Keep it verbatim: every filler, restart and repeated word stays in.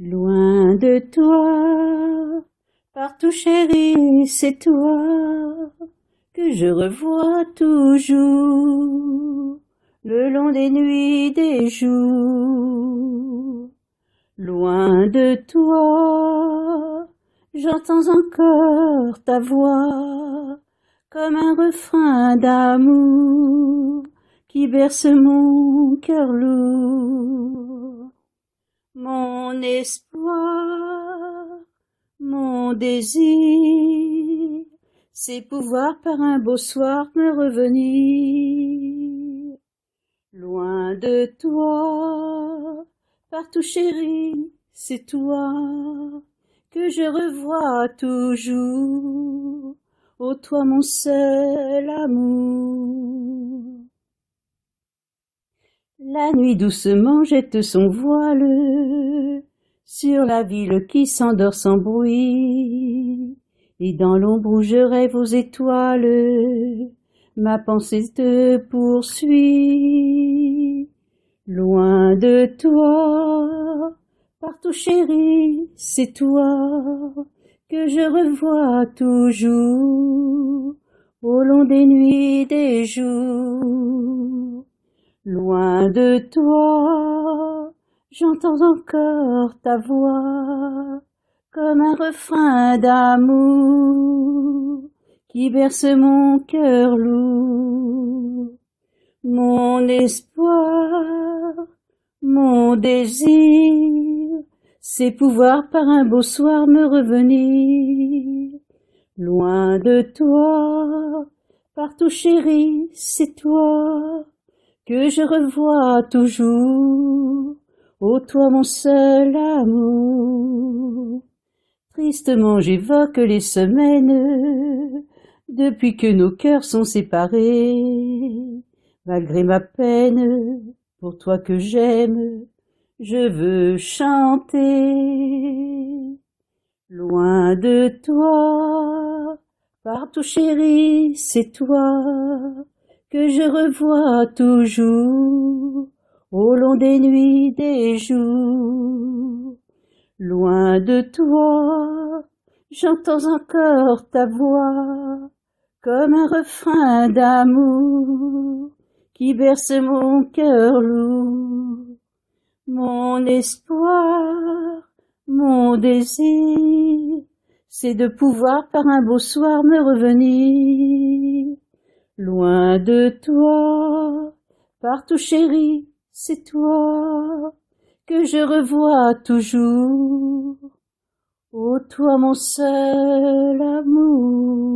Loin de toi, partout chérie, c'est toi que je revois toujours, le long des nuits, des jours. Loin de toi, j'entends encore ta voix, comme un refrain d'amour qui berce mon cœur lourd. Mon espoir, mon désir, c'est pouvoir par un beau soir me revenir. Loin de toi, partout chérie, c'est toi que je revois toujours, ô toi mon seul amour. La nuit doucement jette son voile sur la ville qui s'endort sans bruit, et dans l'ombre où je rêve aux étoiles, ma pensée te poursuit. Loin de toi, partout chérie, c'est toi que je revois toujours, au long des nuits, des jours. Loin de toi, j'entends encore ta voix, comme un refrain d'amour qui berce mon cœur lourd. Mon espoir, mon désir, c'est pouvoir par un beau soir me revenir. Loin de toi, partout chérie, c'est toi que je revois toujours, ô toi mon seul amour. Tristement j'évoque les semaines depuis que nos cœurs sont séparés. Malgré ma peine, pour toi que j'aime, je veux chanter. Loin de toi, partout chérie, c'est toi que je revois toujours, au long des nuits, des jours. Loin de toi, j'entends encore ta voix, comme un refrain d'amour qui berce mon cœur lourd. Mon espoir, mon désir, c'est de pouvoir par un beau soir me revenir. Loin de toi, partout chérie, c'est toi que je revois toujours, ô toi mon seul amour.